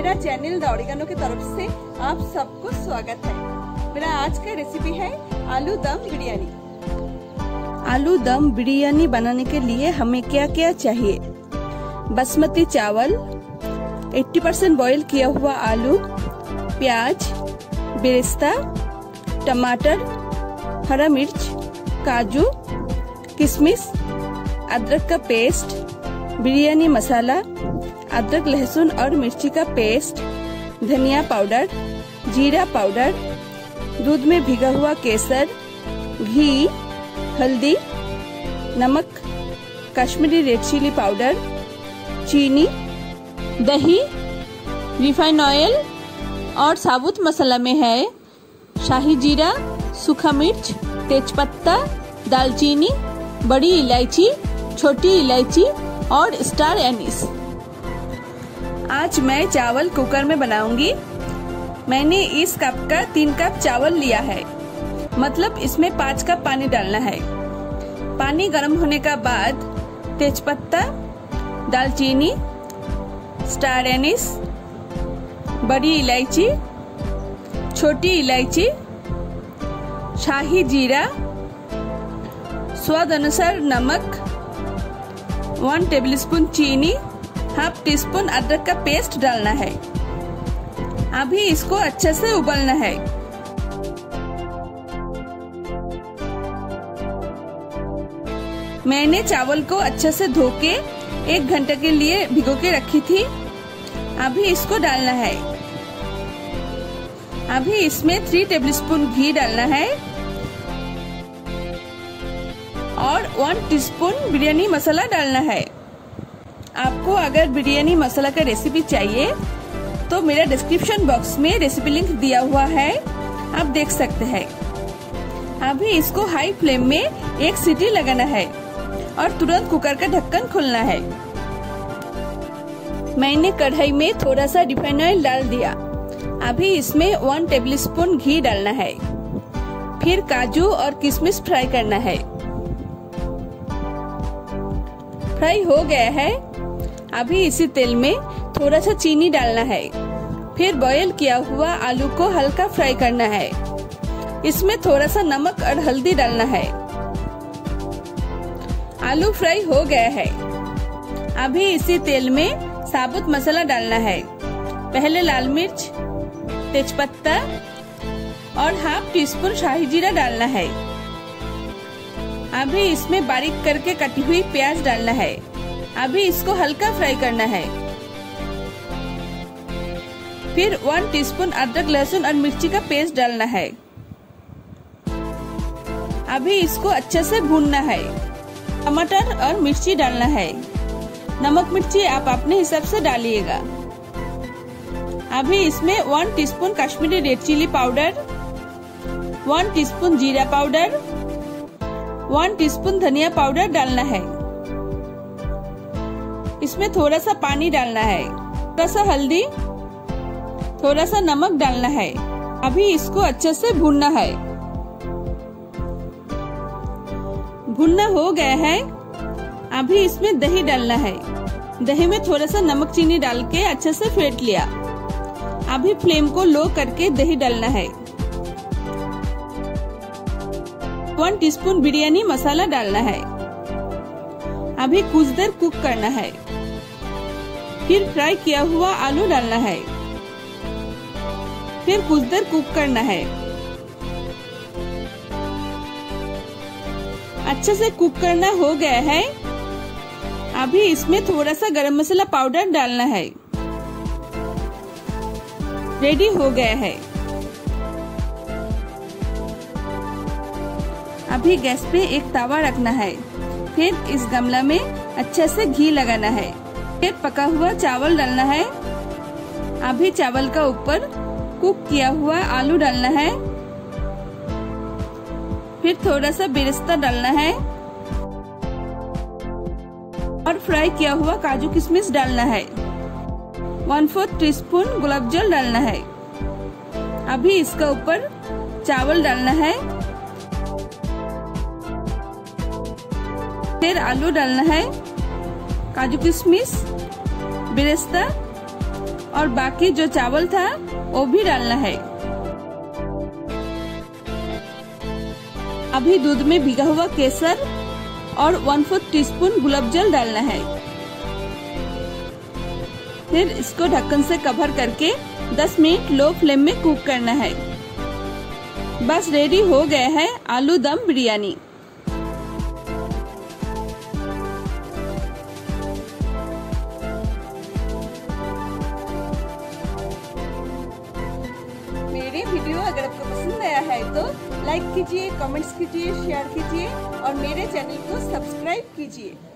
मेरा channel the oregano की तरफ से आप सबको स्वागत है। मेरा आज का रेसिपी है आलू दम बिरयानी। आलू दम बिरयानी बनाने के लिए हमें क्या क्या चाहिए? बासमती चावल, 80% बॉईल किया हुआ आलू, प्याज, बेरेस्ता, टमाटर, हरा मिर्च, काजू, किशमिश, अदरक का पेस्ट, बिरयानी मसाला, अदरक लहसुन और मिर्ची का पेस्ट, धनिया पाउडर, जीरा पाउडर, दूध में भिगा हुआ केसर, घी, हल्दी, नमक, कश्मीरी रेड चिली पाउडर, चीनी, दही, रिफाइंड ऑयल और साबुत मसाला में है शाही जीरा, सूखा मिर्च, तेजपत्ता, दालचीनी, बड़ी इलायची, छोटी इलायची और स्टार एनीस। आज मैं चावल कुकर में बनाऊंगी। मैंने इस कप का 3 कप चावल लिया है, मतलब इसमें 5 कप पानी डालना है। पानी गर्म होने का बाद तेजपत्ता, दालचीनी, स्टार एनीस, बड़ी इलायची, छोटी इलायची, शाही जीरा, स्वाद अनुसार नमक, 1 टेबलस्पून चीनी, हाफ टी स्पून अदरक का पेस्ट डालना है। अभी इसको अच्छे से उबालना है। मैंने चावल को अच्छे से धो के 1 घंटे के लिए भिगो के रखी थी। अभी इसको डालना है। अभी इसमें 3 टेबलस्पून घी डालना है और 1 टीस्पून बिरयानी मसाला डालना है। आपको अगर बिरयानी मसाला का रेसिपी चाहिए तो मेरा डिस्क्रिप्शन बॉक्स में रेसिपी लिंक दिया हुआ है, आप देख सकते हैं। अभी इसको हाई फ्लेम में 1 सीटी लगाना है और तुरंत कुकर का ढक्कन खोलना है। मैंने कढ़ाई में थोड़ा सा रिफाइंड ऑयल डाल दिया। अभी इसमें 1 टेबलस्पून घी डालना है। फिर काजू और किशमिश फ्राई करना है। फ्राई हो गया है। अभी इसी तेल में थोड़ा सा चीनी डालना है। फिर बॉयल किया हुआ आलू को हल्का फ्राई करना है। इसमें थोड़ा सा नमक और हल्दी डालना है। आलू फ्राई हो गया है। अभी इसी तेल में साबुत मसाला डालना है। पहले लाल मिर्च, तेजपत्ता और हाफ टी स्पून शाही जीरा डालना है। अभी इसमें बारीक करके कटी हुई प्याज डालना है। अभी इसको हल्का फ्राई करना है। फिर 1 टीस्पून अदरक लहसुन और मिर्ची का पेस्ट डालना है। अभी इसको अच्छे से भूनना है। टमाटर और मिर्ची डालना है। नमक मिर्ची आप अपने हिसाब से डालिएगा। अभी इसमें 1 teaspoon Kashmiri red chilli powder, 1 teaspoon जीरा पाउडर, 1 टीस्पून धनिया पाउडर डालना है। इसमें थोड़ा सा पानी डालना है। थोड़ा सा हल्दी, थोड़ा सा नमक डालना है। अभी इसको अच्छे से भूनना है। भुनना हो गया है। अभी इसमें दही डालना है। दही में थोड़ा सा नमक चीनी डाल के अच्छे से फेंट लिया। अभी फ्लेम को लो करके दही डालना है। 1 टीस्पून बिरयानी मसाला डालना है। अभी कुछ देर कुक करना है। फिर फ्राई किया हुआ आलू डालना है। फिर कुछ देर कुक करना है। अच्छे से कुक करना हो गया है। अभी इसमें थोड़ा सा गरम मसाला पाउडर डालना है। रेडी हो गया है। अभी गैस पे एक तवा रखना है। फिर इस गमला में अच्छे से घी लगाना है। फिर पका हुआ चावल डालना है। अभी चावल का ऊपर कुक किया हुआ आलू डालना है। फिर थोड़ा सा बेरेस्ता डालना है और फ्राई किया हुआ काजू किशमिश डालना है। 1/4 टीस्पून गुलाब जल डालना है। अभी इसका ऊपर चावल डालना है। फिर आलू डालना है, काजू किशमिश, बेरेस्ता और बाकी जो चावल था वो भी डालना है। अभी दूध में भिगा हुआ केसर और 1/4 टीस्पून गुलाब जल डालना है। फिर इसको ढक्कन से कवर करके 10 मिनट लो फ्लेम में कुक करना है। बस रेडी हो गया है आलू दम बिरयानी। मेरे वीडियो अगर आपको पसंद आया है तो लाइक कीजिए, कमेंट्स कीजिए, शेयर कीजिए और मेरे चैनल को सब्सक्राइब कीजिए।